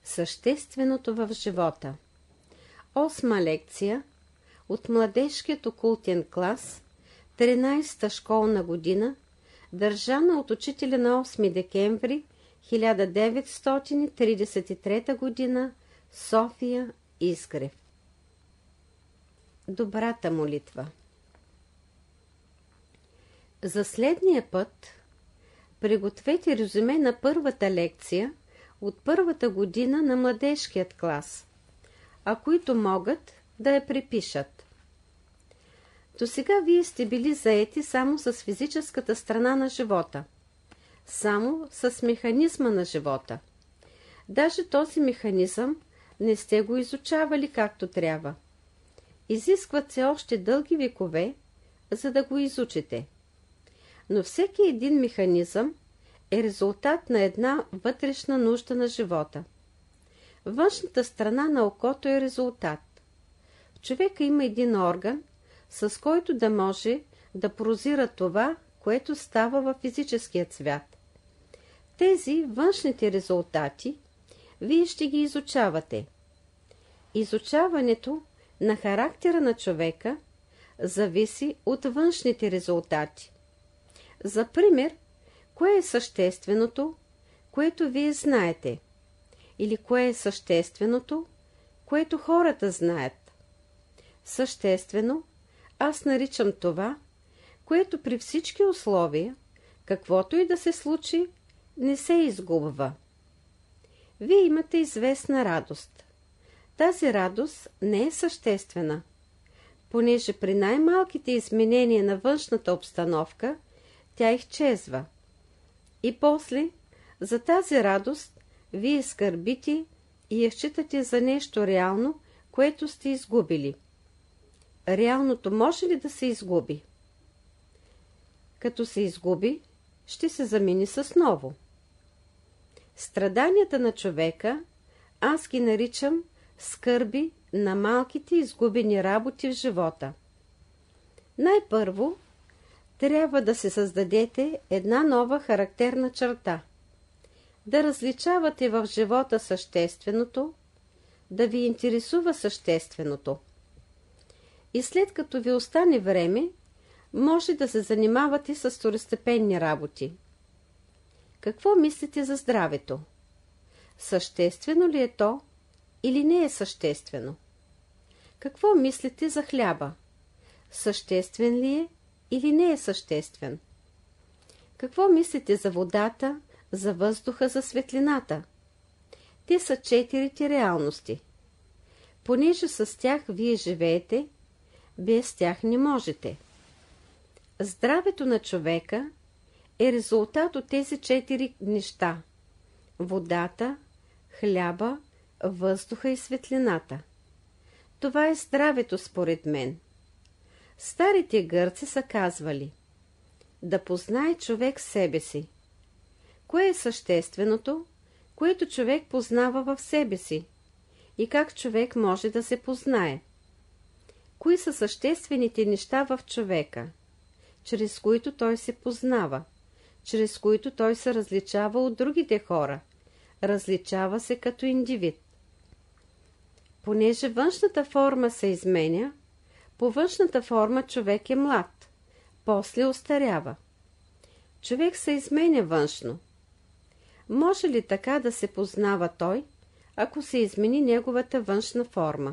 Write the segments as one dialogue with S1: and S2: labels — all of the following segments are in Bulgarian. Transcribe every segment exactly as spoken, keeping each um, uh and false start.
S1: Същественото в живота. Осма лекция от младежкият окултен клас, тринайсета школна година, държана от учителя на осми декември хиляда деветстотин тридесет и трета година, София, Изгрев. Добрата молитва. За следния път пригответе резюме на първата лекция от първата година на младежкият клас, а които могат да я препишат. До сега вие сте били заети само с физическата страна на живота, само с механизма на живота. Даже този механизъм не сте го изучавали както трябва. Изискват се още дълги векове, за да го изучите. Но всеки един механизъм е резултат на една вътрешна нужда на живота. Външната страна на окото е резултат. В човека има един орган, с който да може да прозира това, което става във физическия свят. Тези външните резултати вие ще ги изучавате. Изучаването на характера на човека зависи от външните резултати. За пример, кое е същественото, което вие знаете? Или кое е същественото, което хората знаят? Съществено, аз наричам това, което при всички условия, каквото и да се случи, не се изгубва. Вие имате известна радост. Тази радост не е съществена, понеже при най-малките изменения на външната обстановка тя изчезва. И после, за тази радост, вие скърбите и я считате за нещо реално, което сте изгубили. Реалното може ли да се изгуби? Като се изгуби, ще се замени с ново. Страданията на човека аз ги наричам скърби на малките изгубени работи в живота. Най-първо трябва да се създадете една нова характерна черта. Да различавате в живота същественото, да ви интересува същественото. И след като ви остане време, може да се занимавате с второстепенни работи. Какво мислите за здравето? Съществено ли е то или не е съществено? Какво мислите за хляба? Съществен ли е или не е съществен? Какво мислите за водата, за въздуха, за светлината? Те са четирите реалности. Понеже с тях вие живеете, без тях не можете. Здравето на човека е резултат от тези четири неща – водата, хляба, въздуха и светлината. Това е здравето според мен. Старите гърци са казвали: да познае човек себе си. Кое е същественото, което човек познава в себе си? И как човек може да се познае? Кои са съществените неща в човека, чрез които той се познава, чрез които той се различава от другите хора, различава се като индивид? Понеже външната форма се изменя, по външната форма човек е млад, после остарява. Човек се изменя външно. Може ли така да се познава той, ако се измени неговата външна форма?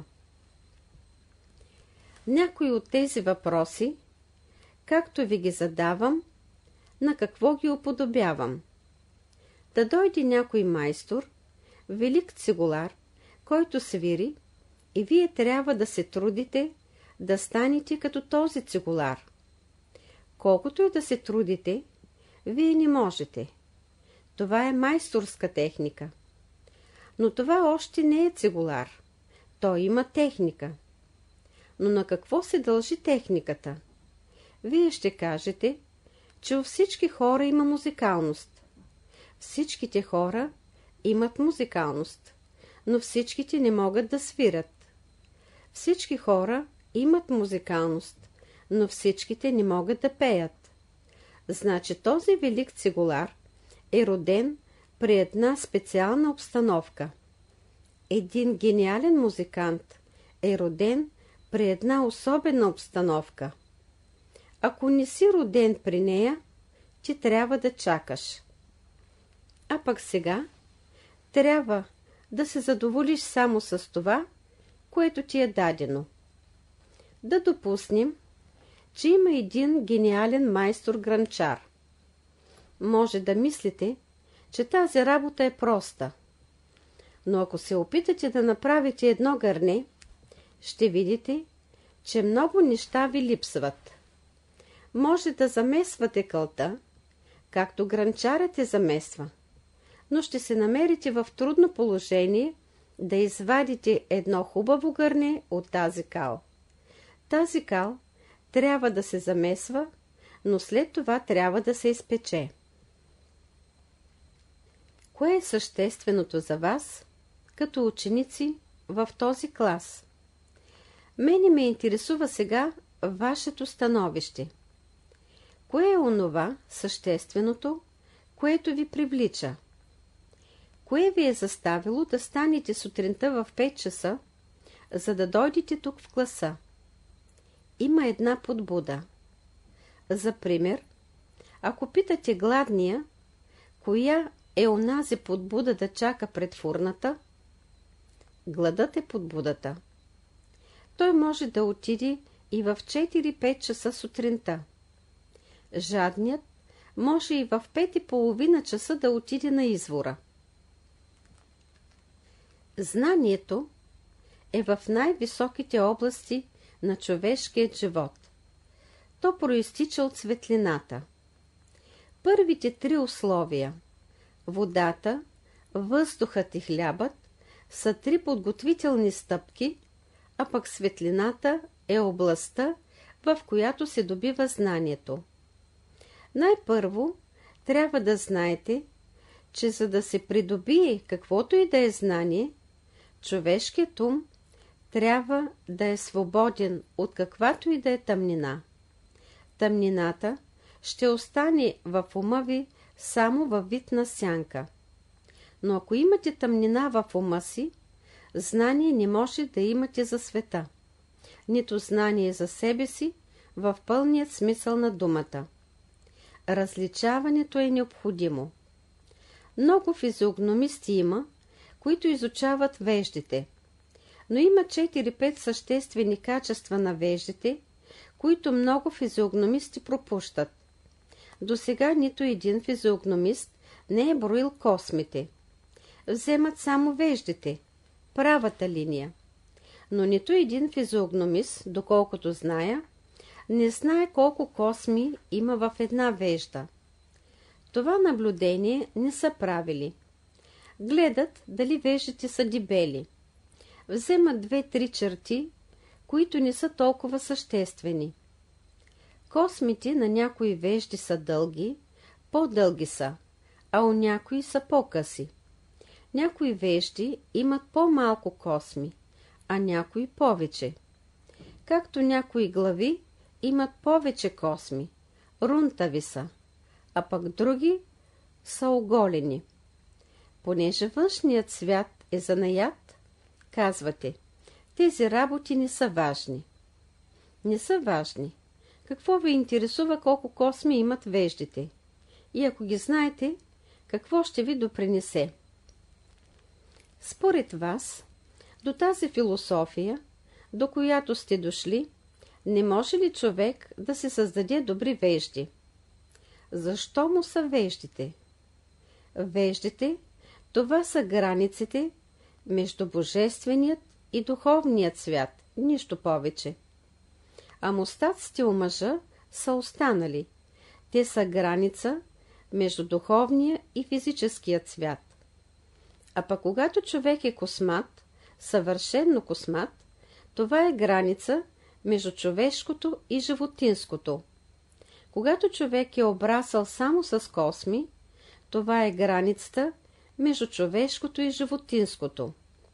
S1: Някои от тези въпроси, както ви ги задавам, на какво ги уподобявам? Да дойде някой майстор, велик цигулар, който свири, и вие трябва да се трудите да станете като този цигулар. Колкото и да се трудите, вие не можете. Това е майсторска техника. Но това още не е цигулар. Той има техника. Но на какво се дължи техниката? Вие ще кажете, че у всички хора има музикалност. Всичките хора имат музикалност, но всичките не могат да свирят. Всички хора имат музикалност, но всичките не могат да пеят. Значи този велик цигулар е роден при една специална обстановка. Един гениален музикант е роден при една особена обстановка. Ако не си роден при нея, ти трябва да чакаш. А пък сега трябва да се задоволиш само с това, което ти е дадено. Да допуснем, че има един гениален майстор-гранчар. Може да мислите, че тази работа е проста. Но ако се опитате да направите едно гърне, ще видите, че много неща ви липсват. Може да замесвате кълта, както гранчарът я замесва, но ще се намерите в трудно положение да извадите едно хубаво гърне от тази кал. Тази кал трябва да се замесва, но след това трябва да се изпече. Кое е същественото за вас, като ученици в този клас? Мене ме интересува сега вашето становище. Кое е онова същественото, което ви привлича? Кое ви е заставило да станете сутринта в пет часа, за да дойдете тук в класа? Има една подбуда. За пример, ако питате гладния, коя е онази подбуда да чака пред фурната, гладът е подбудата. Той може да отиде и в четири-пет часа сутринта. Жадният може и в пет и половина часа да отиде на извора. Знанието е в най-високите области на човешкият живот. То проистича от светлината. Първите три условия – водата, въздухът и хлябът – са три подготвителни стъпки, а пък светлината е областта, в която се добива знанието. Най-първо трябва да знаете, че за да се придобие каквото и да е знание, човешкият ум трябва да е свободен от каквато и да е тъмнина. Тъмнината ще остане в ума ви само във вид на сянка. Но ако имате тъмнина в ума си, знание не може да имате за света, нито знание за себе си в пълният смисъл на думата. Различаването е необходимо. Много физиогномисти има, които изучават веждите, но има четири-пет съществени качества на веждите, които много физиогномисти пропущат. До сега нито един физиогномист не е броил космите. Вземат само веждите, правата линия. Но нито един физиогномист, доколкото зная, не знае колко косми има в една вежда. Това наблюдение не са правили. Гледат дали веждите са дебели. Вземат две-три черти, които не са толкова съществени. Космите на някои вежди са дълги, по-дълги са, а у някои са по-къси. Някои вежди имат по-малко косми, а някои повече. Както някои глави имат повече косми, рунтави са, а пък други са оголени. Понеже външният свят е занаят, казвате, тези работи не са важни. Не са важни. Какво ви интересува колко косми имат веждите? И ако ги знаете, какво ще ви допринесе? Според вас, до тази философия, до която сте дошли, не може ли човек да се създаде добри вежди? Защо му са веждите? Веждите, това са границите между божественият и духовният свят, нищо повече. А мустаците у мъжа са останали. Те са граница между духовния и физическият свят. А пък когато човек е космат, съвършенно космат, това е граница между човешкото и животинското. Когато човек е обрасъл само с косми, това е границата между човешкото и животинското.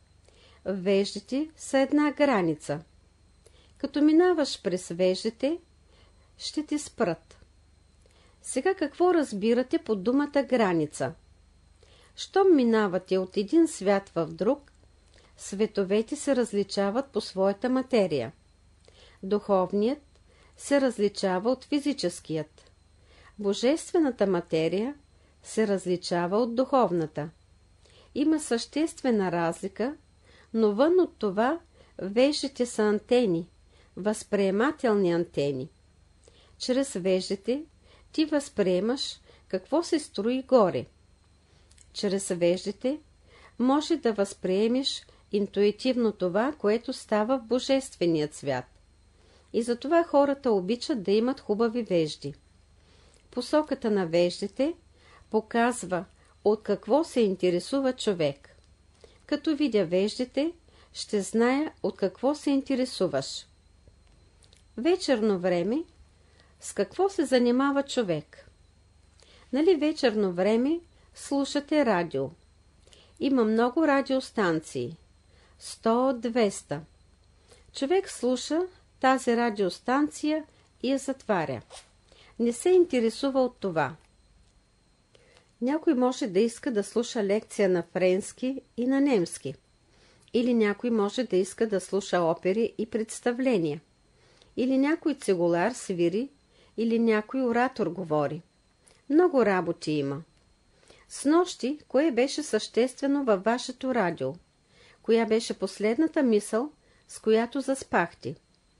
S1: Веждите са една граница. Като минаваш през веждите, ще ти спрат. Сега какво разбирате под думата граница? Щом минавате от един свят в друг, световете се различават по своята материя. Духовният се различава от физическият. Божествената материя се различава от духовната. Има съществена разлика, но вън от това веждите са антени, възприемателни антени. Чрез веждите ти възприемаш какво се строи горе. Чрез веждите може да възприемеш интуитивно това, което става в божествения свят. И затова хората обичат да имат хубави вежди. Посоката на веждите показва от какво се интересува човек. Като видя веждите, ще зная от какво се интересуваш. Вечерно време с какво се занимава човек? Нали вечерно време слушате радио? Има много радиостанции. сто-двеста. Човек слуша тази радиостанция и я затваря. Не се интересува от това. Някой може да иска да слуша лекция на френски и на немски. Или някой може да иска да слуша опери и представления. Или някой цигулар свири, или някой оратор говори. Много работи има. Снощи, кое беше съществено във вашето радио? Коя беше последната мисъл, с която заспахте?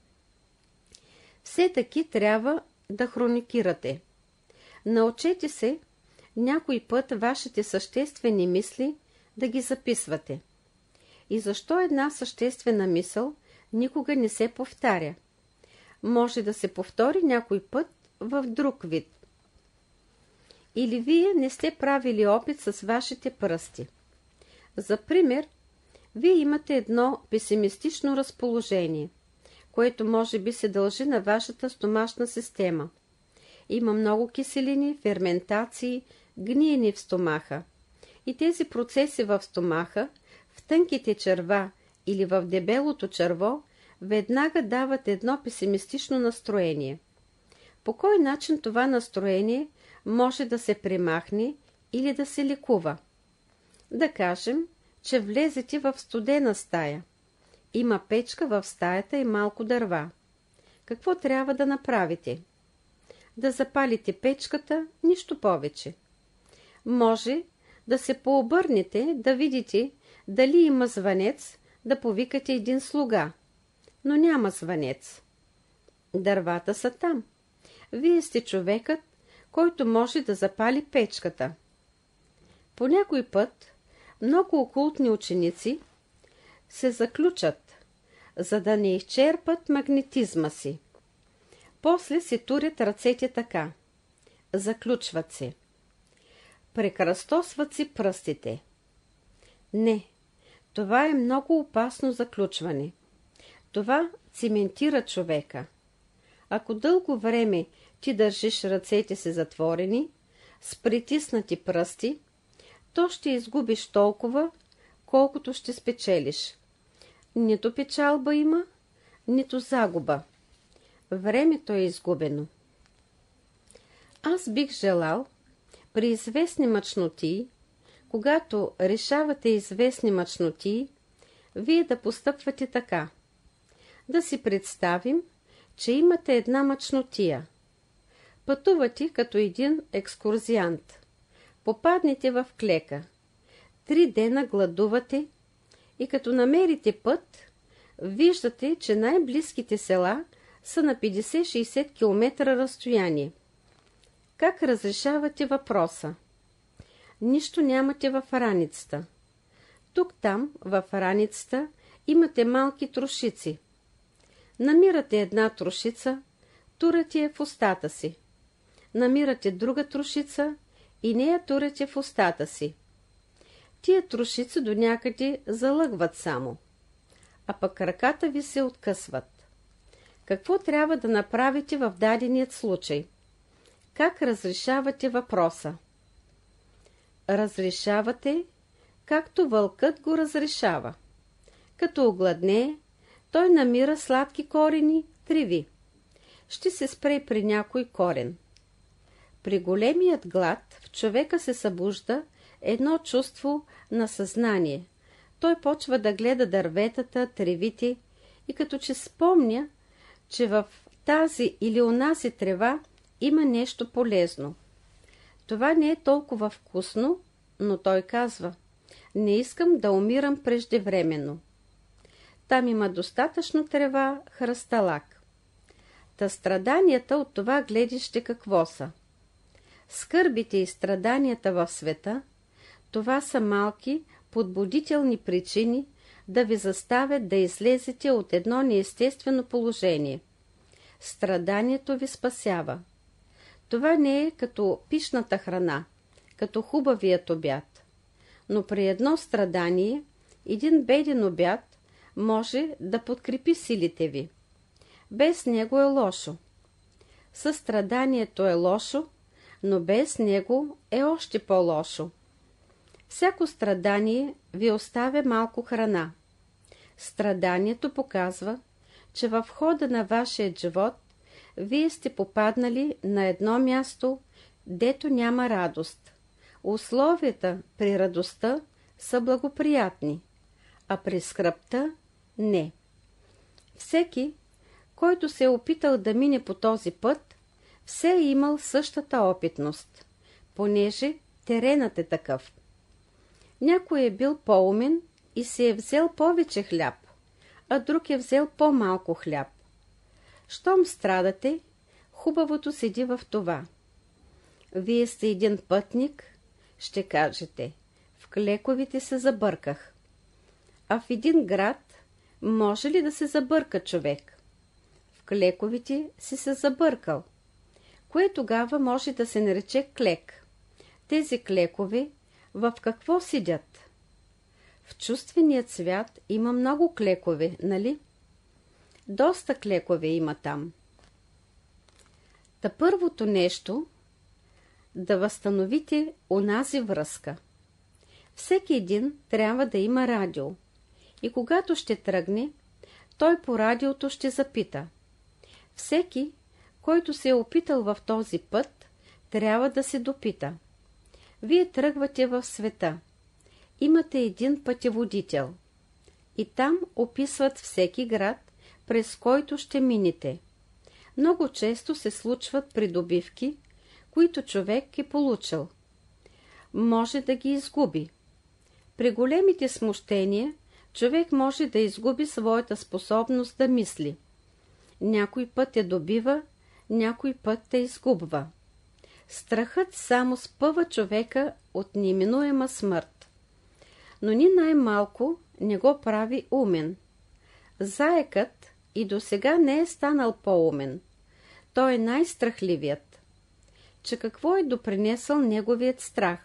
S1: Все таки трябва да хроникирате. Научете се някой път вашите съществени мисли да ги записвате. И защо една съществена мисъл никога не се повтаря? Може да се повтори някой път в друг вид. Или вие не сте правили опит с вашите пръсти. За пример, вие имате едно песимистично разположение, което може би се дължи на вашата стомашна система. Има много киселини, ферментации, гниени в стомаха. И тези процеси в стомаха, в тънките черва или в дебелото черво, веднага дават едно песимистично настроение. По кой начин това настроение може да се премахне или да се лекува? Да кажем, че влезете в студена стая. Има печка в стаята и малко дърва. Какво трябва да направите? Да запалите печката, нищо повече. Може да се пообърнете, да видите дали има звънец, да повикате един слуга. Но няма звънец. Дървата са там. Вие сте човекът, който може да запали печката. По някой път много окултни ученици се заключат, за да не изчерпат магнетизма си. После се турят ръцете така. Заключват се. Прекръстосват си пръстите. Не, това е много опасно заключване. Това циментира човека. Ако дълго време ти държиш ръцете си затворени, с притиснати пръсти, то ще изгубиш толкова, колкото ще спечелиш. Нито печалба има, нито загуба. Времето е изгубено. Аз бих желал при известни мъчноти, когато решавате известни мъчноти, вие да постъпвате така. Да си представим, че имате една мъчнотия. Пътувате като един екскурзиант. Попаднете в клека. Три дена гладувате и като намерите път, виждате, че най-близките села са на петдесет-шейсет километра разстояние. Как разрешавате въпроса? Нищо нямате в раницата. Тук-там, в раницата, имате малки трошици. Намирате една трошица, турате я в устата си. Намирате друга трошица и нея турате в устата си. Тия трошици до някъде залъгват само, а пък ръката ви се откъсват. Какво трябва да направите в даденият случай? Как разрешавате въпроса? Разрешавате, както вълкът го разрешава. Като огладнее, той намира сладки корени, триви. Ще се спре при някой корен. При големият глад в човека се събужда едно чувство на съзнание. той почва да гледа дърветата, тревите и като че спомня, че в тази или онази трева има нещо полезно. Това не е толкова вкусно, но той казва: не искам да умирам преждевременно. Там има достатъчно трева, хръсталак. Та страданията от това гледище какво са? Скърбите и страданията в света, това са малки, подбудителни причини да ви заставят да излезете от едно неестествено положение. Страданието ви спасява. Това не е като пищната храна, като хубавият обяд. Но при едно страдание, един беден обяд може да подкрепи силите ви. Без него е лошо. Състраданието е лошо, но без него е още по-лошо. Всяко страдание ви оставя малко храна. Страданието показва, че в хода на вашия живот вие сте попаднали на едно място, дето няма радост. Условията при радостта са благоприятни, а при скръбта – не. Всеки, който се е опитал да мине по този път, все е имал същата опитност, понеже теренът е такъв. Някой е бил по-умен и се е взел повече хляб, а друг е взел по-малко хляб. Щом страдате, хубавото седи в това. Вие сте един пътник, ще кажете: в клековите се забърках. А в един град може ли да се забърка човек? В клековите си се забъркал. Кое тогава може да се нарече клек? Тези клекове в какво седят? В чувственият свят има много клекове, нали? Доста клекове има там. Та първото нещо – да възстановите онази връзка. Всеки един трябва да има радио. И когато ще тръгне, той по радиото ще запита. Всеки, който се е опитал в този път, трябва да се допита. Вие тръгвате в света. Имате един пътеводител. И там описват всеки град, през който ще минете. Много често се случват придобивки, които човек е получил. Може да ги изгуби. При големите смущения човек може да изгуби своята способност да мисли. Някой път я добива, някой път те изгубва. Страхът само спъва човека от неминуема смърт. Но ни най-малко не го прави умен. Заекът и досега не е станал по-умен. Той е най-страхливият. Че какво е допринесъл неговият страх?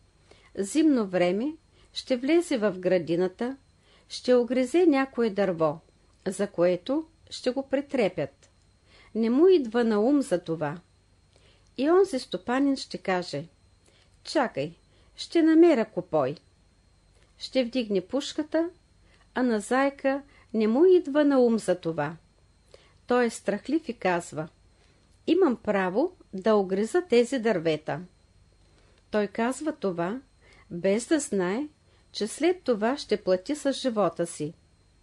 S1: Зимно време ще влезе в градината, ще огрезе някое дърво, за което ще го претрепят. Не му идва на ум за това. И онзи стопанин ще каже: чакай, ще намеря копой. Ще вдигне пушката, а на зайка не му идва на ум за това. Той е страхлив и казва: имам право да огреза тези дървета. Той казва това, без да знае, че след това ще плати с живота си.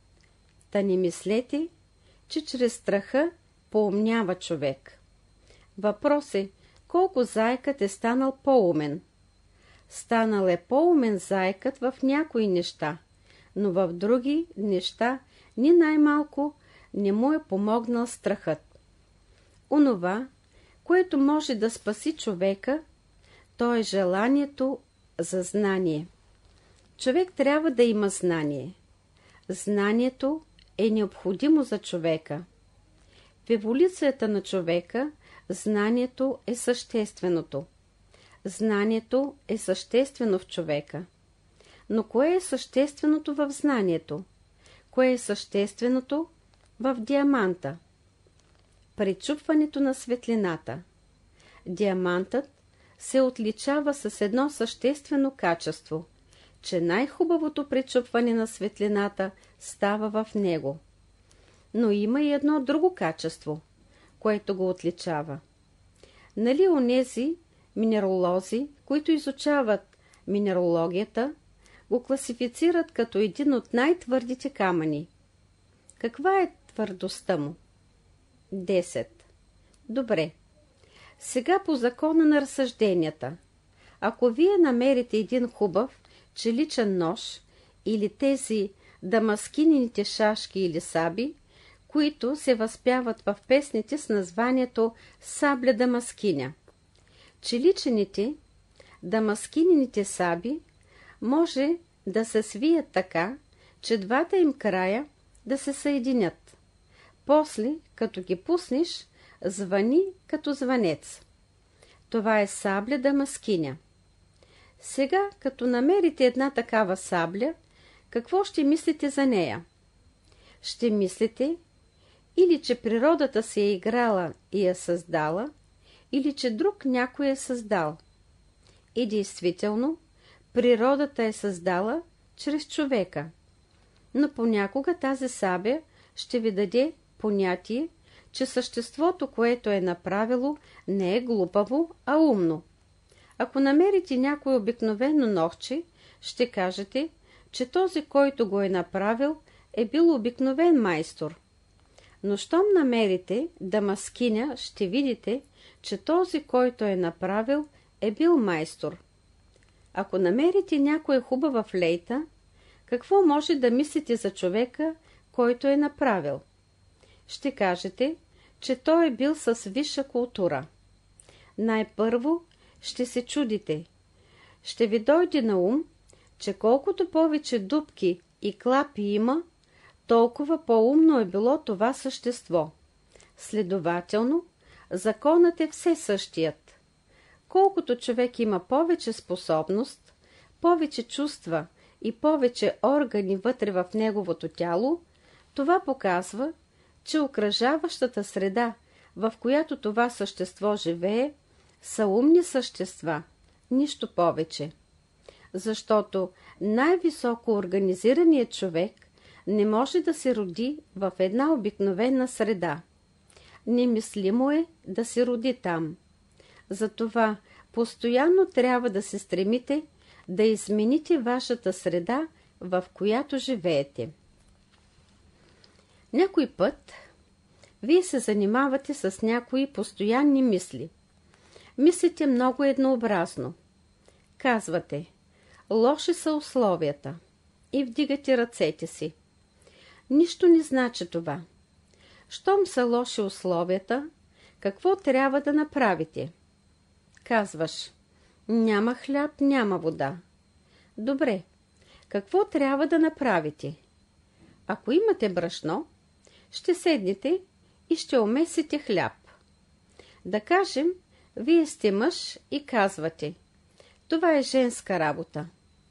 S1: Та не мислете, че чрез страха поумнява човек. Въпрос е, колко зайкът е станал по-умен. Станал е по-умен зайкът в някои неща, но в други неща ни най-малко не му е помогнал страхът. Онова, което може да спаси човека, то е желанието за знание. Човек трябва да има знание. Знанието е необходимо за човека. В еволюцията на човека знанието е същественото. Знанието е съществено в човека. Но кое е същественото в знанието? Кое е същественото в диаманта? Пречупването на светлината. Диамантът се отличава с едно съществено качество, че най-хубавото пречупване на светлината става в него. Но има и едно друго качество, което го отличава. Нали онези минералози, които изучават минералогията, го класифицират като един от най-твърдите камъни. Каква е твърдостта му? десет. Добре. Сега по закона на разсъжденията. Ако вие намерите един хубав челичен нож или тези дамаскинените шашки или саби, които се възпяват в песните с названието сабля дамаскиня. Челичените, дамаскинените саби може да се свият така, че двата им края да се съединят. После, като ги пуснеш, звъни като звънец. Това е сабля дамаскиня. Сега, като намерите една такава сабля, какво ще мислите за нея? Ще мислите или че природата се е играла и я създала, или че друг някой е създал. И действително, природата е създала чрез човека. Но понякога тази сабя ще ви даде понятие, че съществото, което е направило, не е глупаво, а умно. Ако намерите някой обикновено ножче, ще кажете, че този, който го е направил, е бил обикновен майстор. Но щом намерите дамаскиня, ще видите, че този, който е направил, е бил майстор. Ако намерите някоя хубава флейта, какво може да мислите за човека, който е направил? Ще кажете, че той е бил с висша култура. Най-първо ще се чудите. Ще ви дойде на ум, че колкото повече дупки и клапи има, толкова по-умно е било това същество. Следователно, законът е все същият. Колкото човек има повече способност, повече чувства и повече органи вътре в неговото тяло, това показва, че окръжаващата среда, в която това същество живее, са умни същества, нищо повече. Защото най-високо организираният човек не може да се роди в една обикновена среда. Немислимо е да се роди там. Затова постоянно трябва да се стремите да измените вашата среда, в която живеете. Някой път вие се занимавате с някои постоянни мисли. Мислите много еднообразно. Казвате, лоши са условията и вдигате ръцете си. Нищо не значи това. Щом са лоши условията, какво трябва да направите? Казваш, няма хляб, няма вода. Добре, какво трябва да направите? Ако имате брашно, ще седнете и ще омесите хляб. Да кажем, вие сте мъж и казвате, това е женска работа.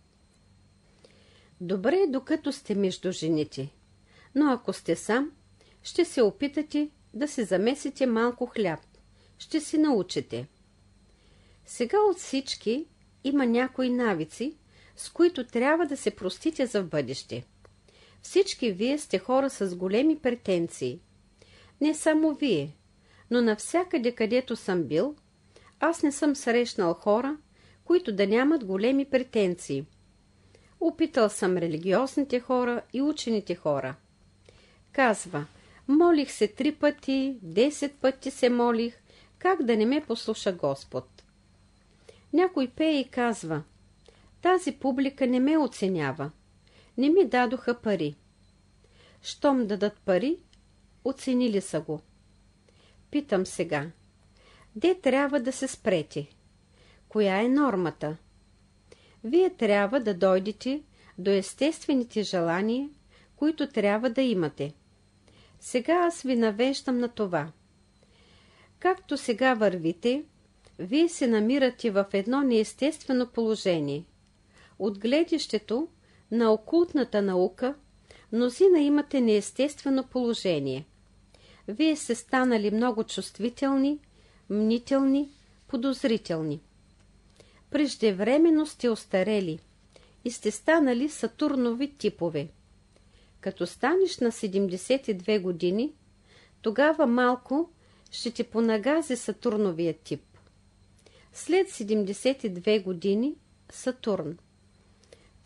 S1: Добре, докато сте между жените, но ако сте сам, ще се опитате да си замесите малко хляб. Ще си научите. Сега от всички има някои навици, с които трябва да се простите за в бъдеще. Всички вие сте хора с големи претенции. Не само вие, но навсякъде, където съм бил, аз не съм срещнал хора, които да нямат големи претенции. Опитал съм религиозните хора и учените хора. Казва, молих се три пъти, десет пъти се молих, как да не ме послуша Господ. Някой пее и казва, тази публика не ме оценява, не ми дадоха пари. Щом дадат пари, оценили са го. Питам сега, де трябва да се спрете? Коя е нормата? Вие трябва да дойдете до естествените желания, които трябва да имате. Сега аз ви навеждам на това. Както сега вървите, вие се намирате в едно неестествено положение. От гледището на окултната наука, мнозина имате неестествено положение. Вие сте станали много чувствителни, мнителни, подозрителни. Преждевременно сте остарели и сте станали сатурнови типове. Като станеш на седемдесет и две години, тогава малко ще те понагази Сатурновия тип. След седемдесет и две години Сатурн.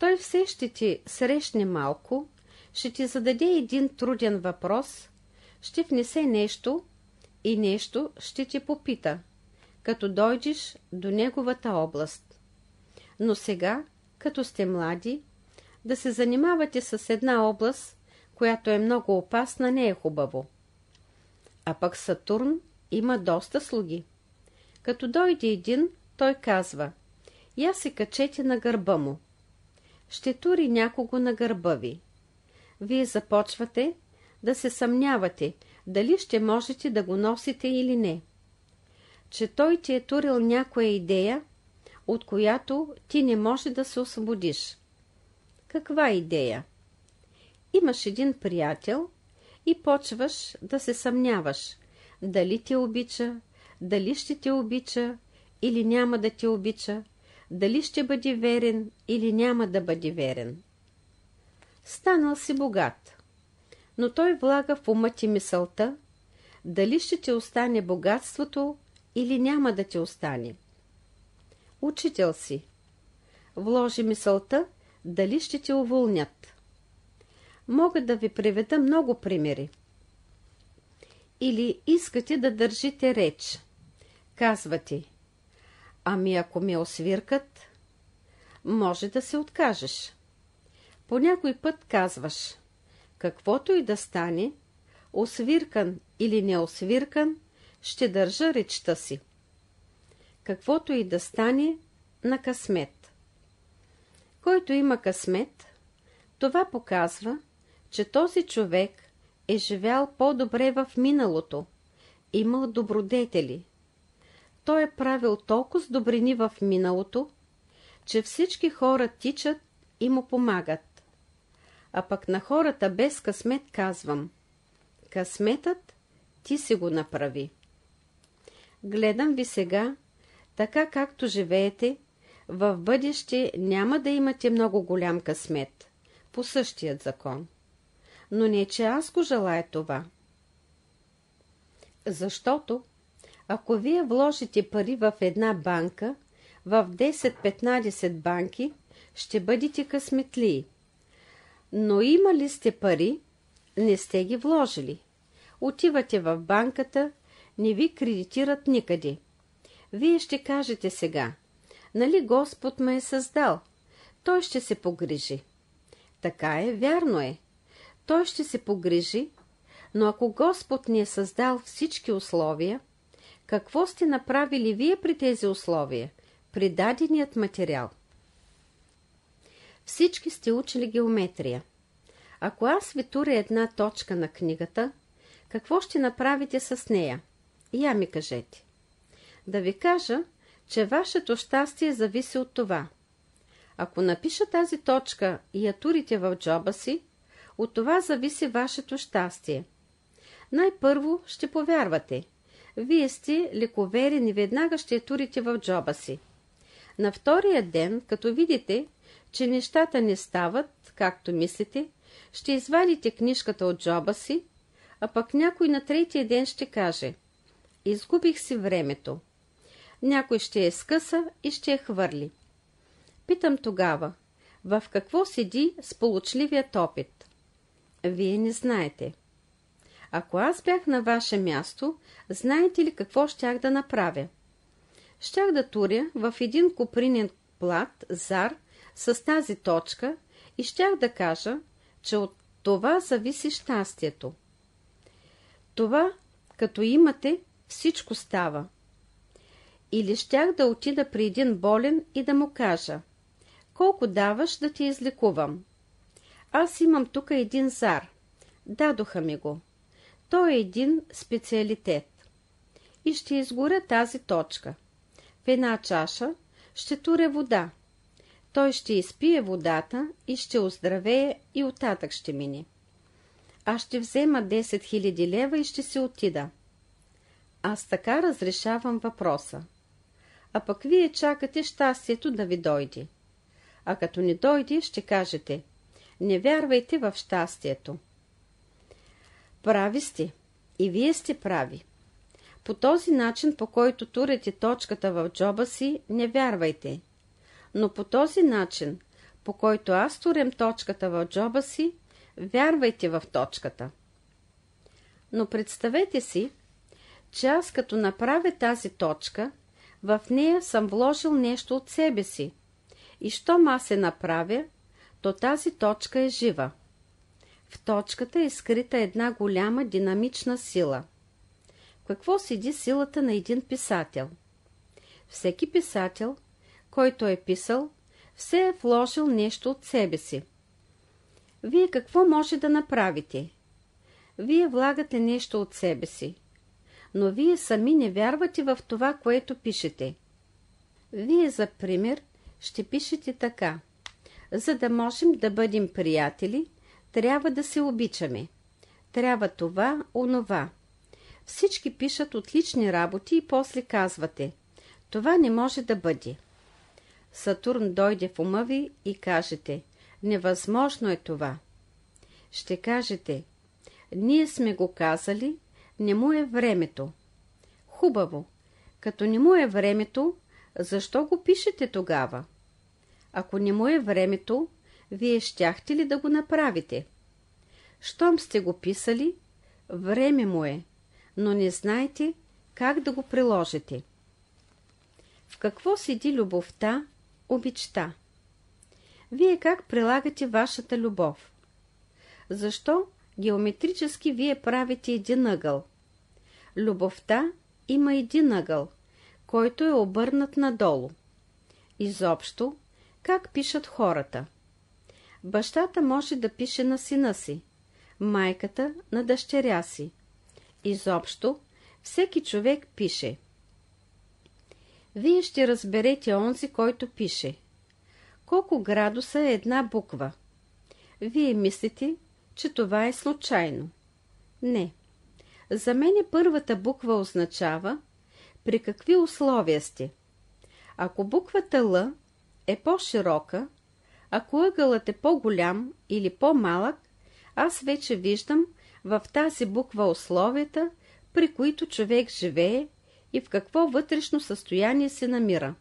S1: Той все ще ти срещне малко, ще ти зададе един труден въпрос, ще внесе нещо и нещо ще ти попита, като дойдеш до неговата област. Но сега, като сте млади, да се занимавате с една област, която е много опасна, не е хубаво. А пък Сатурн има доста слуги. Като дойде един, той казва: я се качете на гърба му. Ще тури някого на гърба ви. Вие започвате да се съмнявате, дали ще можете да го носите или не. Че той ти е турил някоя идея, от която ти не може да се освободиш. Каква идея? Имаш един приятел и почваш да се съмняваш, дали те обича, дали ще те обича или няма да те обича, дали ще бъде верен или няма да бъде верен. Станал си богат, но той влага в ума ти мисълта, дали ще ти остане богатството или няма да ти остане. Учител си. Вложи мисълта, дали ще те уволнят. Мога да ви приведа много примери. Или искате да държите реч. Казвате: ами ако ме освиркат, може да се откажеш. По някой път казваш: каквото и да стане, освиркан или не освиркан, ще държа речта си. Каквото и да стане, на късмет. Който има късмет, това показва, че този човек е живял по-добре в миналото, имал добродетели. Той е правил толкова добрини в миналото, че всички хора тичат и му помагат. А пък на хората без късмет казвам: късметът ти си го направи. Гледам ви сега, така както живеете, в бъдеще няма да имате много голям късмет, по същият закон. Но не, че аз го желая това. Защото, ако вие вложите пари в една банка, в десет-петнадесет банки, ще бъдете късметлии. Но има ли сте пари, не сте ги вложили. Отивате в банката, не ви кредитират никъде. Вие ще кажете сега: нали Господ ме е създал, той ще се погрижи. Така е, вярно е. Той ще се погрижи, но ако Господ ни е създал всички условия, какво сте направили вие при тези условия, при даденият материал? Всички сте учили геометрия. Ако аз ви туря една точка на книгата, какво ще направите с нея? Я ми кажете. Да ви кажа, че вашето щастие зависи от това. Ако напиша тази точка и я турите в джоба си, от това зависи вашето щастие. Най-първо ще повярвате. Вие сте лековерен и веднага ще я турите в джоба си. На втория ден, като видите, че нещата не стават, както мислите, ще извадите книжката от джоба си, а пък някой на третия ден ще каже: изгубих си времето. Някой ще я скъса и ще я хвърли. Питам тогава: в какво седи сполучливият опит? Вие не знаете. Ако аз бях на ваше място, знаете ли какво щях да направя? Щях да туря в един копринен плат зар с тази точка и щях да кажа, че от това зависи щастието. Това, като имате, всичко става. Или щях да отида при един болен и да му кажа: колко даваш да ти излекувам? Аз имам тук един зар. Дадоха ми го. Той е един специалитет. И ще изгоря тази точка. В една чаша ще туря вода. Той ще изпие водата и ще оздравее и оттатък ще мине. Аз ще взема десет хиляди лева и ще си отида. Аз така разрешавам въпроса. А пък вие чакате щастието да ви дойде. А като не дойде, ще кажете: не вярвайте в щастието. Прави сте. И вие сте прави. По този начин, по който турете точката в джоба си, не вярвайте. Но по този начин, по който аз турям точката в джоба си, вярвайте в точката. Но представете си, че аз като направя тази точка, в нея съм вложил нещо от себе си. И щом аз се направя, то тази точка е жива. В точката е скрита една голяма динамична сила. В какво седи силата на един писател? Всеки писател, който е писал, все е вложил нещо от себе си. Вие какво може да направите? Вие влагате нещо от себе си, но вие сами не вярвате в това, което пишете. Вие, за пример, ще пишете така: за да можем да бъдем приятели, трябва да се обичаме. Трябва това, онова. Всички пишат отлични работи и после казвате: това не може да бъде. Сатурн дойде в ума ви и кажете: невъзможно е това. Ще кажете: ние сме го казали, не му е времето. Хубаво, като не му е времето, защо го пишете тогава? Ако не му е времето, вие щяхте ли да го направите? Щом сте го писали, време му е, но не знаете как да го приложите. В какво седи любовта, обичта? Вие как прилагате вашата любов? Защо геометрически вие правите един ъгъл? Любовта има един ъгъл, който е обърнат надолу. Изобщо, как пишат хората? Бащата може да пише на сина си, майката на дъщеря си. Изобщо, всеки човек пише. Вие ще разберете онзи, който пише. Колко градуса е една буква? Вие мислите, че това е случайно. Не. За мен първата буква означава при какви условия сте. Ако буквата Л е по-широка, ако ъгълът е по-голям или по-малък, аз вече виждам в тази буква условията, при които човек живее и в какво вътрешно състояние се намира.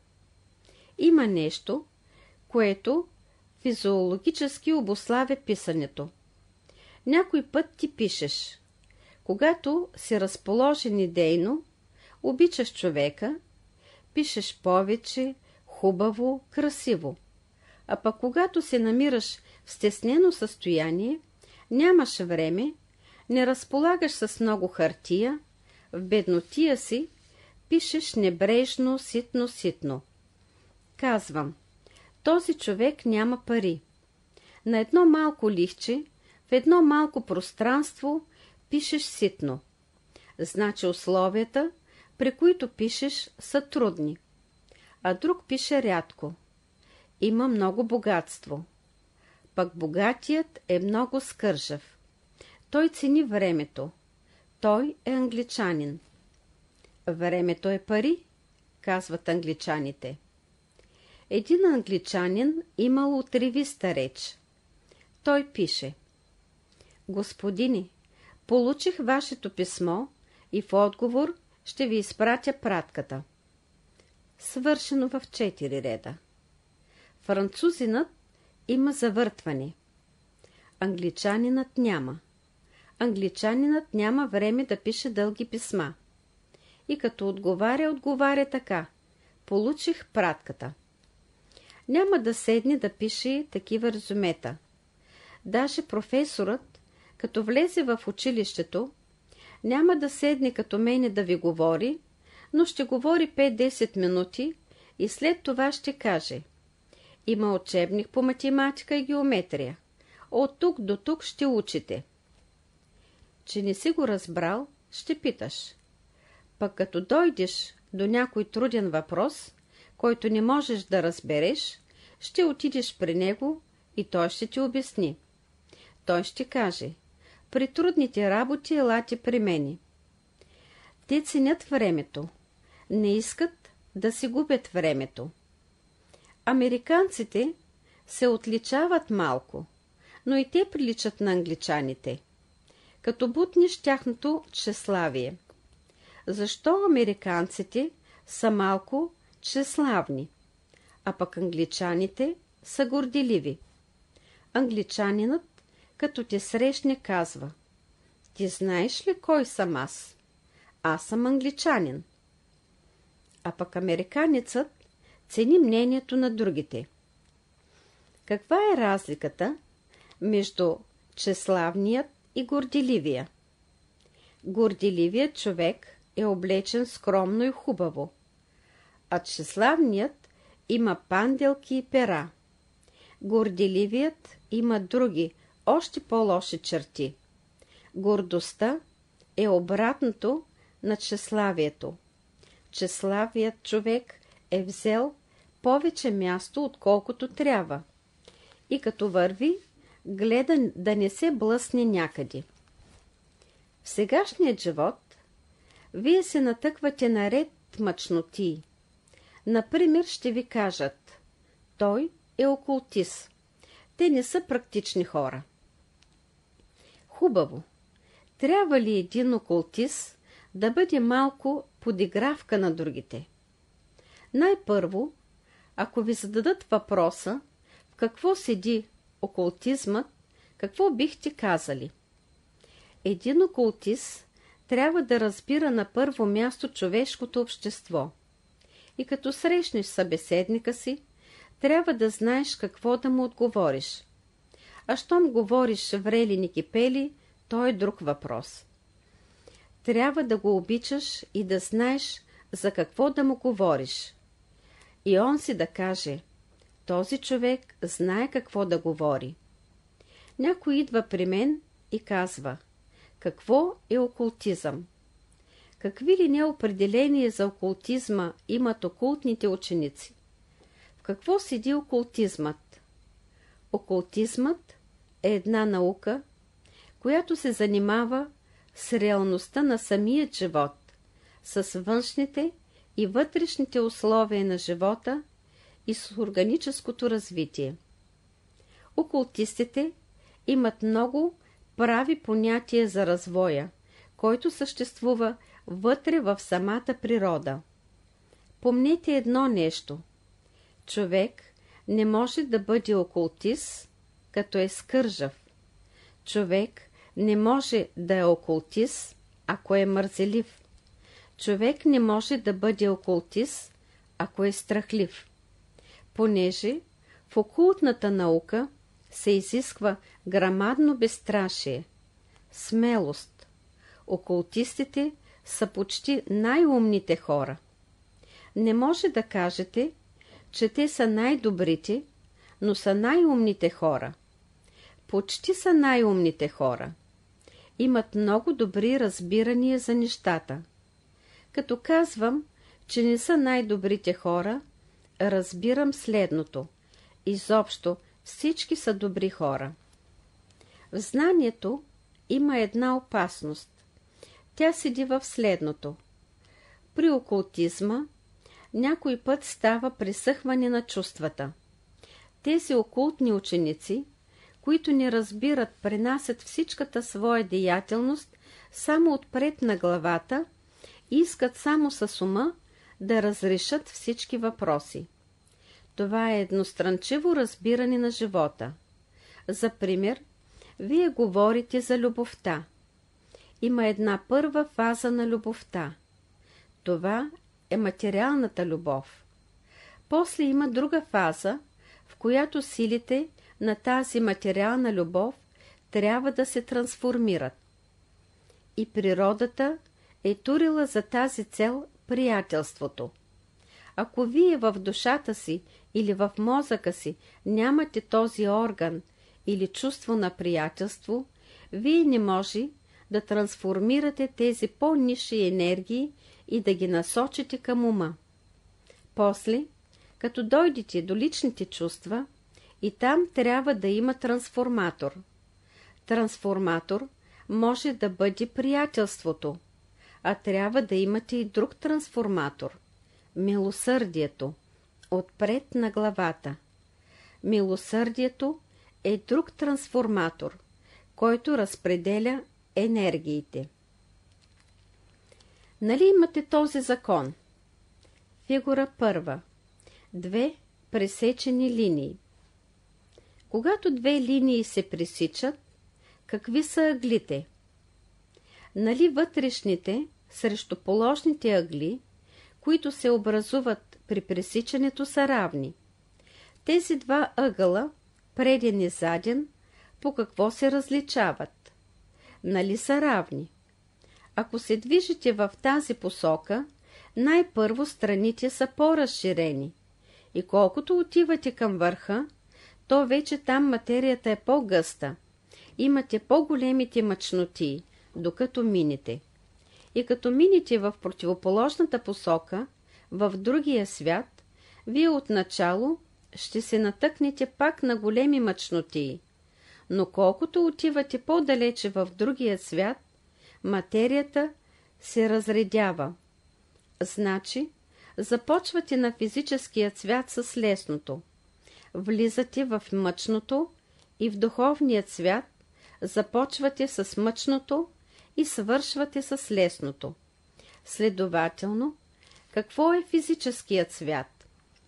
S1: Има нещо, което физиологически обуславя писането. Някой път ти пишеш. Когато си разположен идейно, обичаш човека, пишеш повече, хубаво, красиво. А пък когато се намираш в стеснено състояние, нямаш време, не разполагаш с много хартия, в беднотия си пишеш небрежно, ситно, ситно. Казвам, този човек няма пари. На едно малко лихче, в едно малко пространство пишеш ситно. Значи условията, при които пишеш, са трудни. А друг пише рядко. Има много богатство. Пък богатият е много скържав. Той цени времето. Той е англичанин. Времето е пари, казват англичаните. Един англичанин имал отревиста реч. Той пише: Господине, получих вашето писмо и в отговор ще ви изпратя пратката. Свършено в четири реда. Французинът има завъртване. Англичанинът няма. Англичанинът няма време да пише дълги писма. И като отговаря, отговаря така: получих пратката. Няма да седне да пише такива резюмета. Даже професорът, като влезе в училището, няма да седне като мене да ви говори, но ще говори пет-десет минути и след това ще каже: има учебник по математика и геометрия. От тук до тук ще учите. Че не си го разбрал, ще питаш. Пък като дойдеш до някой труден въпрос, който не можеш да разбереш, ще отидеш при него и той ще ти обясни. Той ще каже: при трудните работи елате при мене. Те ценят времето. Не искат да си губят времето. Американците се отличават малко, но и те приличат на англичаните. Като бутнеш тяхното тщеславие. Защо американците са малко тщеславни, а пък англичаните са горделиви. Англичанинът, като те срещне, казва: ти знаеш ли кой съм аз? Аз съм англичанин. А пък американецът цени мнението на другите. Каква е разликата между тщеславният и горделивия? Горделивият човек е облечен скромно и хубаво, а тщеславният има панделки и пера. Горделивият има други, още по-лоши черти. Гордостта е обратното на тщеславието. Тщеславият човек е взел повече място, отколкото трябва, и като върви, гледа да не се блъсне някъде. В сегашният живот вие се натъквате на ред мъчноти. Например, ще ви кажат: той е окултист. Те не са практични хора. Хубаво. Трябва ли един окултист да бъде малко подигравка на другите? Най-първо, ако ви зададат въпроса в какво седи окултизмът, какво бихте казали? Един окултист трябва да разбира на първо място човешкото общество. И като срещнеш събеседника си, трябва да знаеш какво да му отговориш. А щом говориш врели ни кипели, то е друг въпрос. Трябва да го обичаш и да знаеш за какво да му говориш. И он си да каже: този човек знае какво да говори. Някой идва при мен и казва: какво е окултизъм? Какви ли не определения за окултизма имат окултните ученици? В какво седи окултизмът? Окултизмът е една наука, която се занимава с реалността на самия живот, с външните и вътрешните условия на живота и с органическото развитие. Окултистите имат много прави понятия за развоя, който съществува вътре в самата природа. Помнете едно нещо. Човек не може да бъде окултист, като е скържав. Човек не може да е окултист, ако е мързелив. Човек не може да бъде окултист, ако е страхлив. Понеже в окултната наука се изисква грамадно безстрашие, смелост. Окултистите са почти най-умните хора. Не може да кажете, че те са най-добрите, но са най-умните хора. Почти са най-умните хора. Имат много добри разбирания за нещата. Като казвам, че не са най-добрите хора, разбирам следното. Изобщо всички са добри хора. В знанието има една опасност. Тя седи в следното. При окултизма някой път става пресъхване на чувствата. Тези окултни ученици, които не разбират, пренасят всичката своя деятелност само отпред на главата и искат само с ума да разрешат всички въпроси. Това е едностранчиво разбиране на живота. За пример, вие говорите за любовта. Има една първа фаза на любовта. Това е материалната любов. После има друга фаза, в която силите на тази материална любов трябва да се трансформират. И природата е турила за тази цел приятелството. Ако вие в душата си или в мозъка си нямате този орган или чувство на приятелство, вие не може да трансформирате тези по-нисши енергии и да ги насочите към ума. После, като дойдете до личните чувства, и там трябва да има трансформатор. Трансформатор може да бъде приятелството, а трябва да имате и друг трансформатор – милосърдието, отпред на главата. Милосърдието е друг трансформатор, който разпределя енергиите. Нали имате този закон? Фигура първа. Две пресечени линии. Когато две линии се пресичат, какви са ъглите? Нали вътрешните срещу положните ъгли, които се образуват при пресичането, са равни? Тези два ъгъла, преден и заден, по какво се различават? Нали са равни? Ако се движите в тази посока, най-първо страните са по-разширени и колкото отивате към върха, то вече там материята е по-гъста. Имате по-големите мъчноти, докато минете. И като минете в противоположната посока, в другия свят, вие отначало ще се натъкнете пак на големи мъчноти. Но колкото отивате по-далече в другия свят, материята се разредява. Значи, започвате на физическия свят с лесното. Влизате в мъчното и в духовният свят започвате с мъчното и свършвате с лесното. Следователно, какво е физическият свят?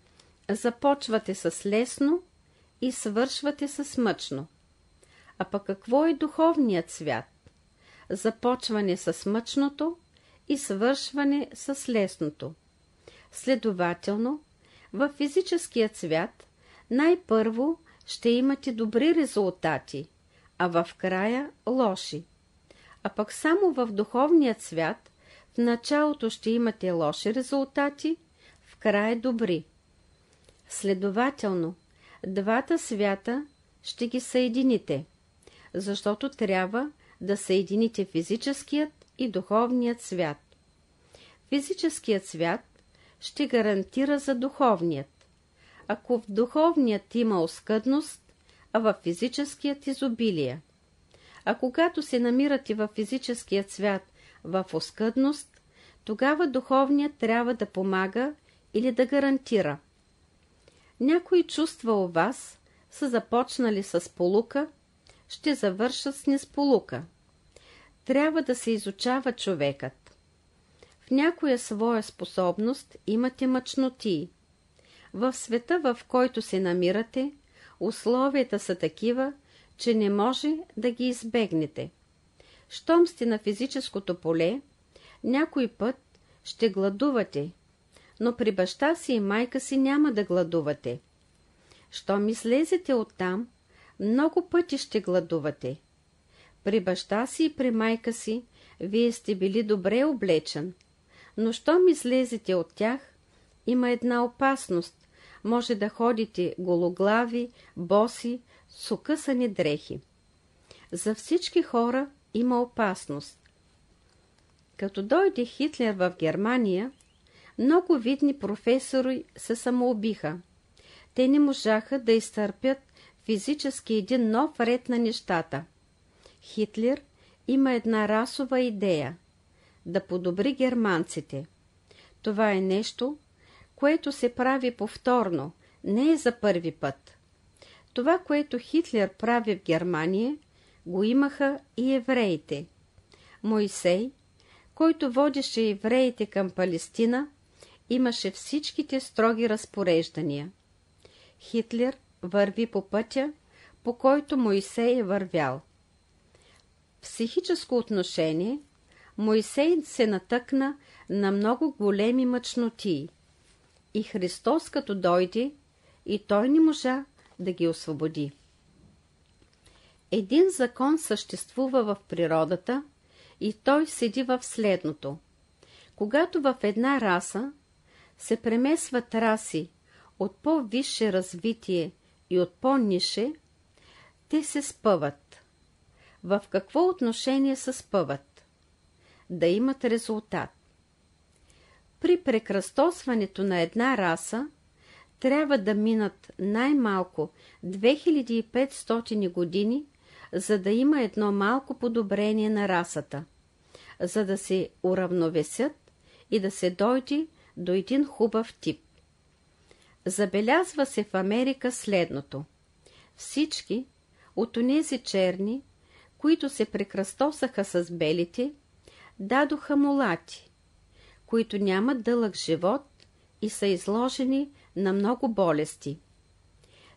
S1: Започвате с лесно и свършвате с мъчно. А пък какво е духовният свят? Започване с мъчното и свършване с лесното. Следователно, в физическият свят най-първо ще имате добри резултати, а в края лоши. А пък само в духовният свят в началото ще имате лоши резултати, в края добри. Следователно, двата свята ще ги съедините, защото трябва да съедините физическият и духовният свят. Физическият свят ще гарантира за духовният. Ако в духовният има оскъдност, а в физическият изобилие. А когато се намирате в физическият свят в оскъдност, тогава духовният трябва да помага или да гарантира. Някои чувства у вас са започнали с сполука, ще завършат с несполука. Трябва да се изучава човекът. В някоя своя способност имате мъчноти. В света, в който се намирате, условията са такива, че не може да ги избегнете. Щом сте на физическото поле, някой път ще гладувате, но при баща си и майка си няма да гладувате. Щом излезете оттам, много пъти ще гладувате. При баща си и при майка си вие сте били добре облечен, но щом излезете от тях, има една опасност. Може да ходите гологлави, боси, с окъсани дрехи. За всички хора има опасност. Като дойде Хитлер в Германия, много видни професори се самоубиха. Те не можаха да изтърпят физически един нов ред на нещата. Хитлер има една расова идея – да подобри германците. Това е нещо, което се прави повторно, не е за първи път. Това, което Хитлер прави в Германия, го имаха и евреите. Мойсей, който водеше евреите към Палестина, имаше всичките строги разпореждания. Хитлер върви по пътя, по който Мойсей е вървял. В психическо отношение Мойсей се натъкна на много големи мъчноти. И Христос като дойде, и той не можа да ги освободи. Един закон съществува в природата и той седи в следното. Когато в една раса се премесват раси от по-висше развитие и от по-нише, те се спъват. В какво отношение се спъват? Да имат резултат. При прекръстосването на една раса трябва да минат най-малко две хиляди и петстотин години, за да има едно малко подобрение на расата, за да се уравновесят и да се дойде до един хубав тип. Забелязва се в Америка следното. Всички от онези черни, които се прекръстосаха с белите, дадоха мулати, които нямат дълъг живот и са изложени на много болести.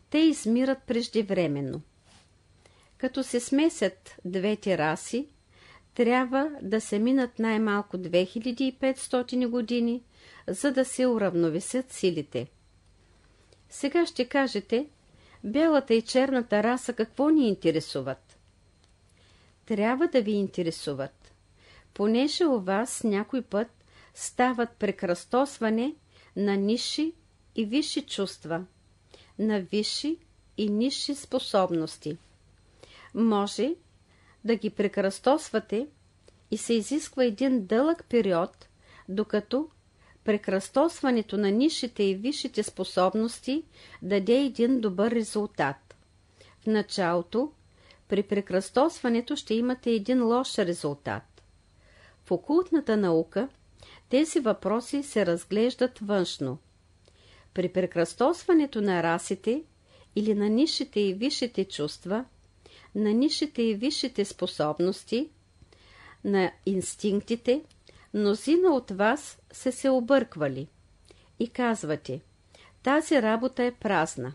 S1: те измират преждевременно. Като се смесят двете раси, трябва да се минат най-малко две хиляди и петстотин години, за да се уравновесят силите. Сега ще кажете, бялата и черната раса какво ни интересуват? Трябва да ви интересуват, понеже у вас някой път стават прекръстосване на нисши и висши чувства, на висши и нисши способности. Може да ги прекръстосвате и се изисква един дълъг период, докато прекръстосването на нисшите и висшите способности даде един добър резултат. В началото, при прекръстосването ще имате един лош резултат. В окултната наука тези въпроси се разглеждат външно. При прекръстосването на расите или на нисшите и висшите чувства, на нисшите и висшите способности, на инстинктите, мнозина от вас се се обърквали и казвате, тази работа е празна.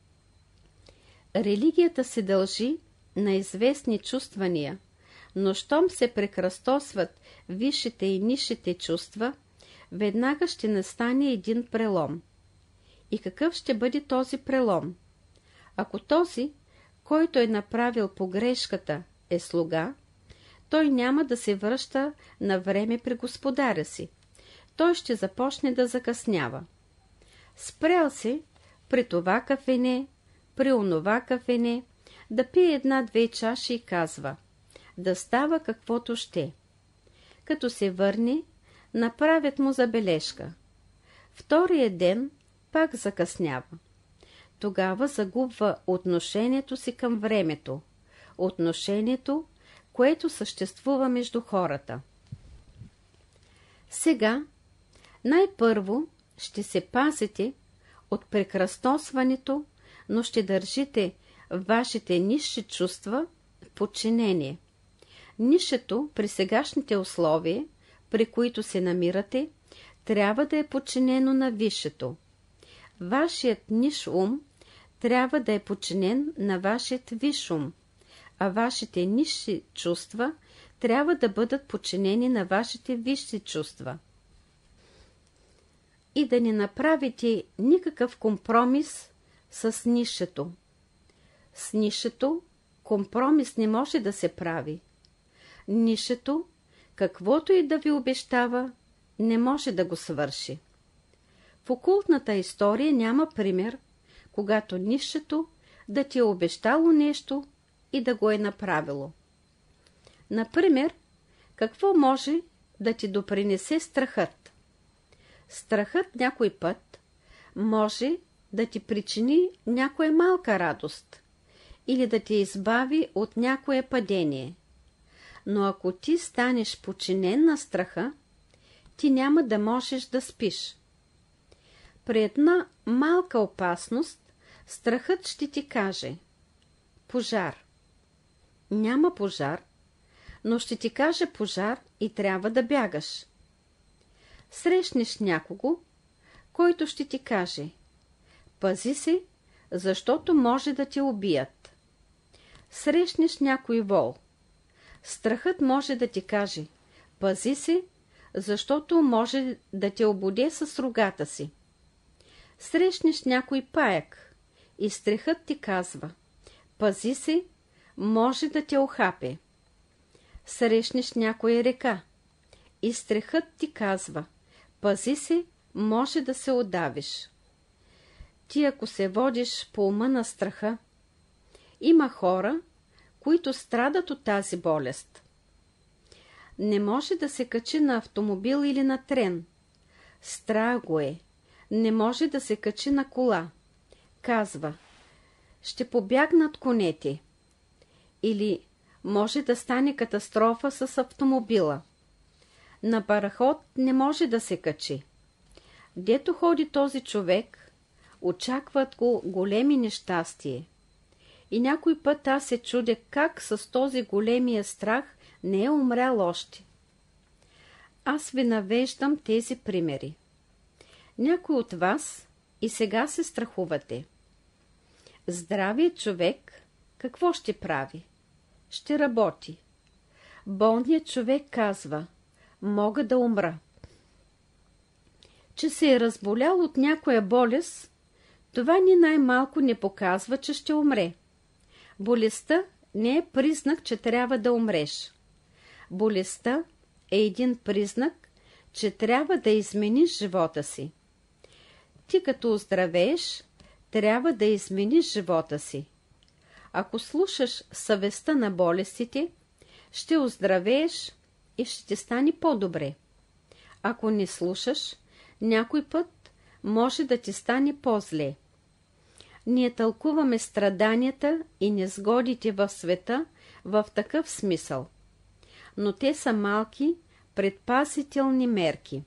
S1: Религията се дължи на известни чувствания, но щом се прекръстосват висшите и нисшите чувства, веднага ще настане един прелом. И какъв ще бъде този прелом? Ако този, който е направил погрешката, е слуга, той няма да се връща на време при господаря си. Той ще започне да закъснява. Спрял се при това кафене, при онова кафене, да пие една-две чаши и казва, да става каквото ще. Като се върне, направят му забележка. Втория ден пак закъснява. Тогава загубва отношението си към времето, отношението, което съществува между хората. Сега най-първо ще се пазите от прекръстосването, но ще държите вашите нисши чувства в подчинение. Нишето при сегашните условия, при които се намирате, трябва да е подчинено на висшето. Вашият ниш ум трябва да е подчинен на вашият висш ум, а вашите нисши чувства трябва да бъдат подчинени на вашите висши чувства. И да не направите никакъв компромис с нишето. С нишето компромис не може да се прави. Нишето, каквото и да ви обещава, не може да го свърши. В окултната история няма пример, когато нишето да ти е обещало нещо и да го е направило. Например, какво може да ти допринесе страхът? Страхът някой път може да ти причини някоя малка радост или да те избави от някое падение. Но ако ти станеш подчинен на страха, ти няма да можеш да спиш. При една малка опасност, страхът ще ти каже пожар. Няма пожар, но ще ти каже пожар и трябва да бягаш. Срещнеш някого, който ще ти каже пази се, защото може да те убият. Срещнеш някой вол. Страхът може да ти каже пази се, защото може да те ободе с рогата си. Срещнеш някой паяк и страхът ти казва пази се, може да те охапе. Срещнеш някоя река и страхът ти казва пази се, може да се удавиш. Ти ако се водиш по ума на страха, има хора, които страдат от тази болест. Не може да се качи на автомобил или на трен. Страх го е. Не може да се качи на кола. Казва, ще побягнат конете. Или може да стане катастрофа с автомобила. На параход не може да се качи. Дето ходи този човек, очакват го големи нещастие. И някой път аз се чудя как с този големия страх не е умрял още. Аз ви навеждам тези примери. Някой от вас и сега се страхувате. Здравият човек какво ще прави? Ще работи. Болният човек казва: мога да умра. Че се е разболял от някоя болест, това ни най-малко не показва, че ще умре. Болестта не е признак, че трябва да умреш. Болестта е един признак, че трябва да измениш живота си. Ти като оздравееш, трябва да измениш живота си. Ако слушаш съвестта на болестите, ще оздравееш и ще ти стане по-добре. Ако не слушаш, някой път може да ти стане по-зле. Ние тълкуваме страданията и незгодите в света в такъв смисъл, но те са малки предпазителни мерки.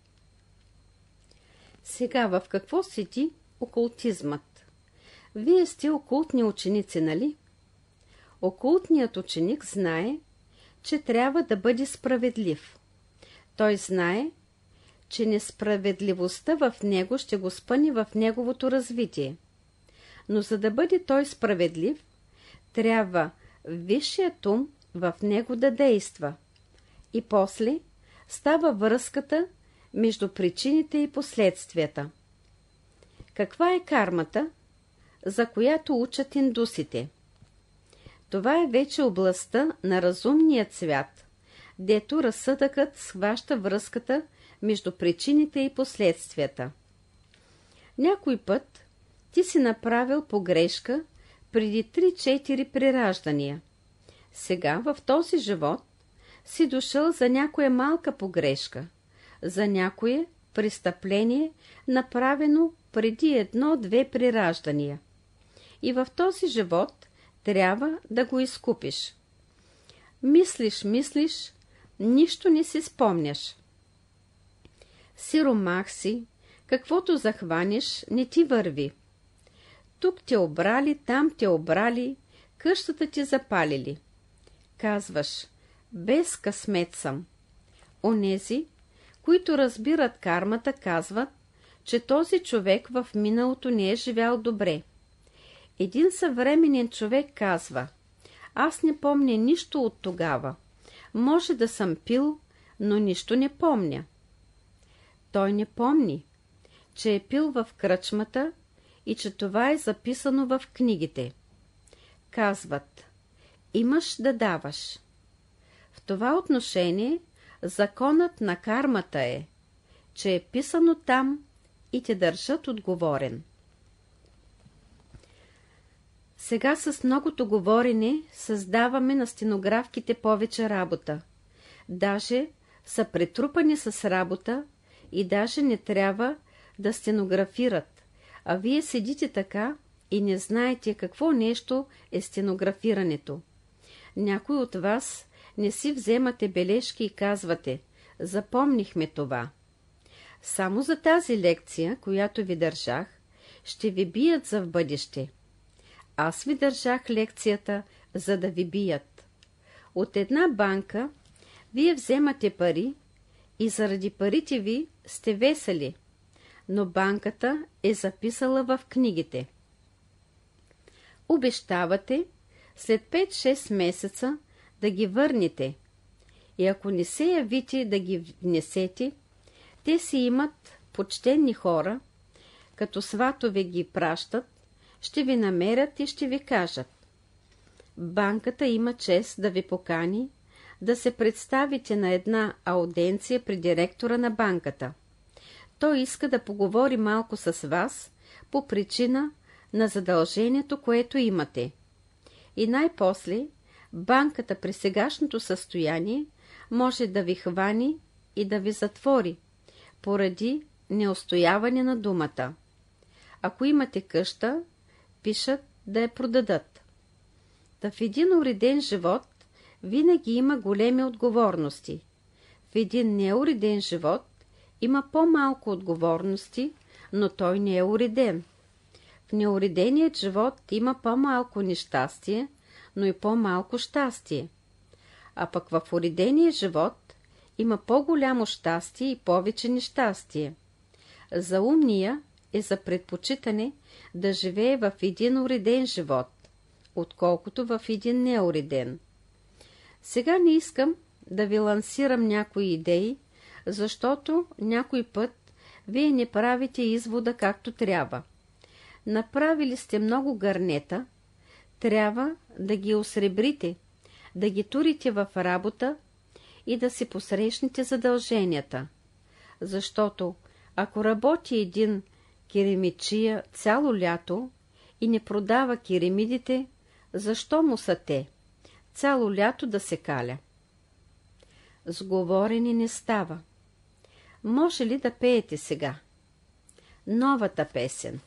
S1: Сега в какво седи окултизмът? Вие сте окултни ученици, нали? Окултният ученик знае, че трябва да бъде справедлив. Той знае, че несправедливостта в него ще го спъне в неговото развитие. Но за да бъде той справедлив, трябва висшият ум в него да действа. И после става връзката между причините и последствията. Каква е кармата, за която учат индусите? Това е вече областта на разумният свят, дето разсъдъкът схваща връзката между причините и последствията. Някой път ти си направил погрешка преди три-четири прираждания. Сега в този живот си дошъл за някоя малка погрешка, за някое престъпление, направено преди едно-две прираждания. И в този живот трябва да го изкупиш. Мислиш, мислиш, нищо не си спомняш. Сиромах си, каквото захванеш, не ти върви. Тук те обрали, там те обрали, къщата ти запалили. Казваш: без късмет съм. Онези, които разбират кармата, казват, че този човек в миналото не е живял добре. Един съвременен човек казва: аз не помня нищо от тогава. Може да съм пил, но нищо не помня. Той не помни, че е пил в кръчмата и че това е записано в книгите. Казват: имаш да даваш. В това отношение законът на кармата е, че е писано там и те държат отговорен. Сега с многото говорене създаваме на стенографките повече работа. Даже са претрупани с работа и даже не трябва да стенографират, а вие седите така и не знаете какво нещо е стенографирането. Някой от вас не си вземате бележки и казвате: запомнихме това. Само за тази лекция, която ви държах, ще ви бият за в бъдеще. Аз ви държах лекцията, за да ви бият. От една банка вие вземате пари и заради парите ви сте весели, но банката е записала в книгите. Обещавате след пет-шест месеца да ги върнете и ако не се явите да ги внесете, те си имат почтени хора, като сватове ги пращат, ще ви намерят и ще ви кажат: банката има чест да ви покани да се представите на една аудиенция при директора на банката. Той иска да поговори малко с вас по причина на задължението, което имате. И най-после банката при сегашното състояние може да ви хвани и да ви затвори поради неустояване на думата. Ако имате къща, пишат да я продадат. Та в един уреден живот винаги има големи отговорности. В един неуреден живот има по-малко отговорности, но той не е уреден. В неуреденият живот има по-малко нещастие, но и по-малко щастие. А пък в уредения живот има по-голямо щастие и повече нещастие. За умния е за предпочитане да живее в един уреден живот, отколкото в един неуреден. Сега не искам да ви лансирам някои идеи, защото някой път вие не правите извода както трябва. Направили сте много гърнета, трябва да ги осребрите, да ги турите в работа и да си посрещнете задълженията. Защото ако работи един керемичия цяло лято и не продава керемидите, защо му са те? Цяло лято да се каля. С говорене не става. Може ли да пеете сега? Новата песен.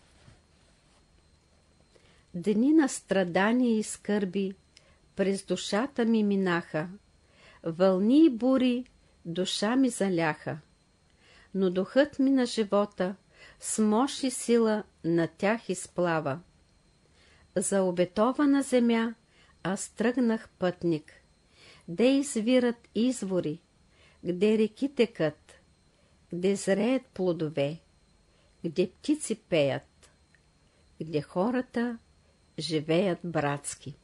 S1: Дни на страдания и скърби през душата ми минаха, вълни и бури душа ми заляха, но духът ми на живота с мощ и сила на тях изплава. За обетована земя аз тръгнах пътник, где извират извори, где реки текат, где зреят плодове, где птици пеят, где хората живеят братски.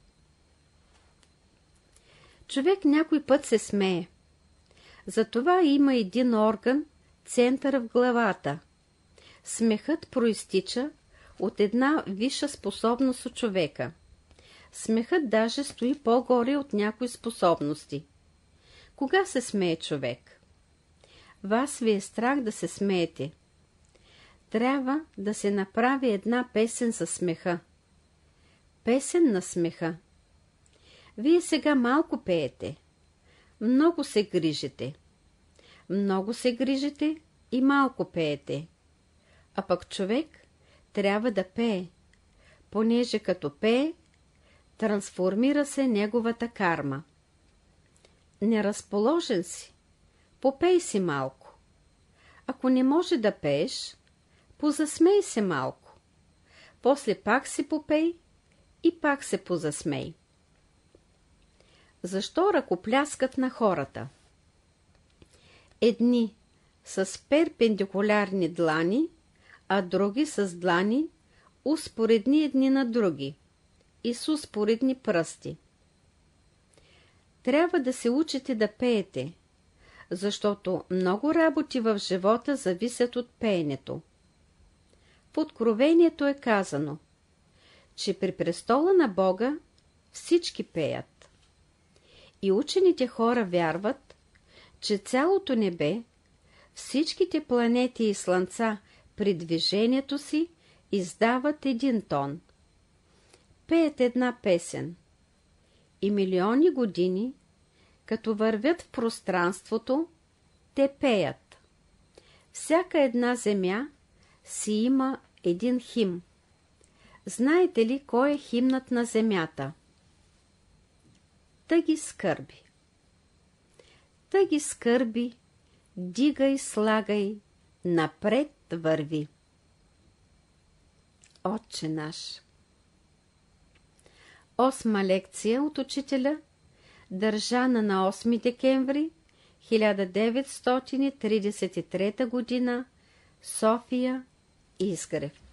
S1: Човек някой път се смее. Затова има един орган, център в главата. Смехът проистича от една висша способност у човека. Смехът даже стои по-горе от някои способности. Кога се смее човек? Вас ви е страх да се смеете. Трябва да се направи една песен за смеха. Песен на смеха. Вие сега малко пеете. Много се грижите. Много се грижите и малко пеете. А пък човек трябва да пее, понеже като пее, трансформира се неговата карма. Неразположен си, попей си малко. Ако не може да пееш, позасмей се малко. После пак си попей и пак се позасмей. Защо ръкопляскат на хората? Едни с перпендикулярни длани, а други с длани успоредни едни на други и с успоредни пръсти. Трябва да се учите да пеете, защото много работи в живота зависят от пеенето. В Откровението е казано, че при престола на Бога всички пеят. И учените хора вярват, че цялото небе, всичките планети и слънца при движението си издават един тон. Пеят една песен. И милиони години, като вървят в пространството, те пеят. Всяка една земя си има един хим. Знаете ли кой е химнат на земята? Тъги скърби. Тъги скърби, дигай, слагай, напред върви. Отче наш. Осма лекция от учителя, държана на осми декември хиляда деветстотин тридесет и трета година, София, Изгрев.